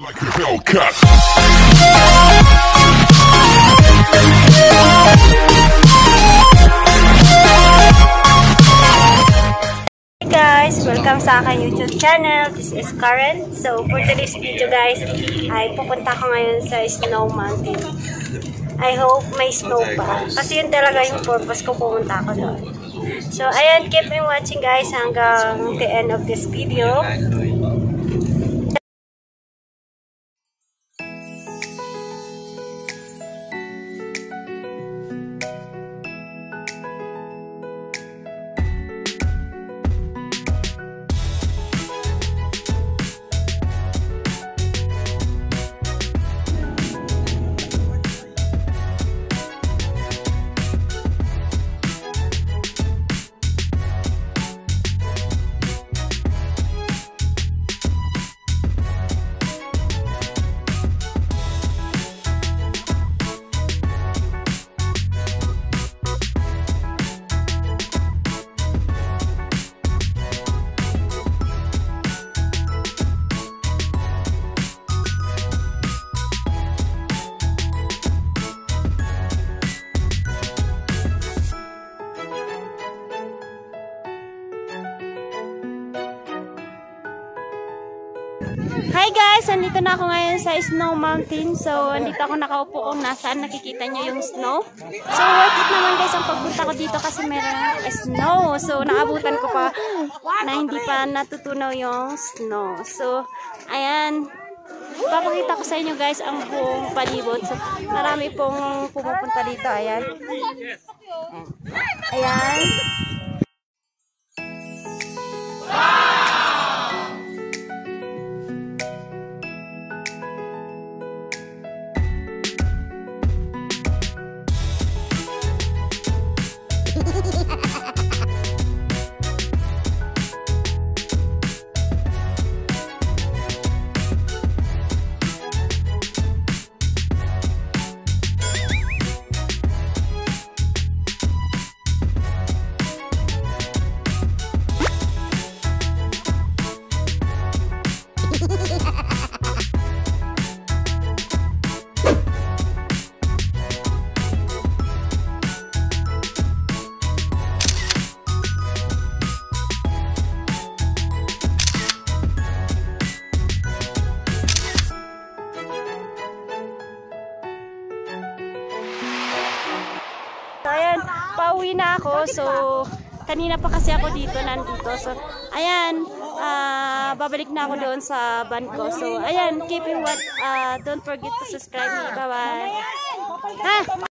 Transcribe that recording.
Like a Hellcat. Hey guys, welcome sa aking YouTube channel. This is Karen. So for today's video guys, ay pupunta ko ngayon sa Snow Mountain. I hope may snow pa. Kasi yun talaga yung purpose ko pumunta ako doon. So ayan, keep me watching guys hanggang the end of this video. Hi guys! Andito na ako ngayon sa Snow Mountain. So, andito ako nakaupo kung nasaan nakikita nyo yung snow. So, worth it naman guys ang pagpunta ko dito kasi meron snow. So, naabutan ko pa na hindi pa natutunaw yung snow. So, ayan. Papakita ko sa inyo guys ang buong palibot. So, marami pong pumupunta dito. Ayan. Ayan. So, ayan, pauwi na ako. So, kanina pa kasi ako nandito. So, ayan, babalik na ako doon sa van ko. So, ayan, keep in watch. Don't forget to subscribe me. Bye-bye.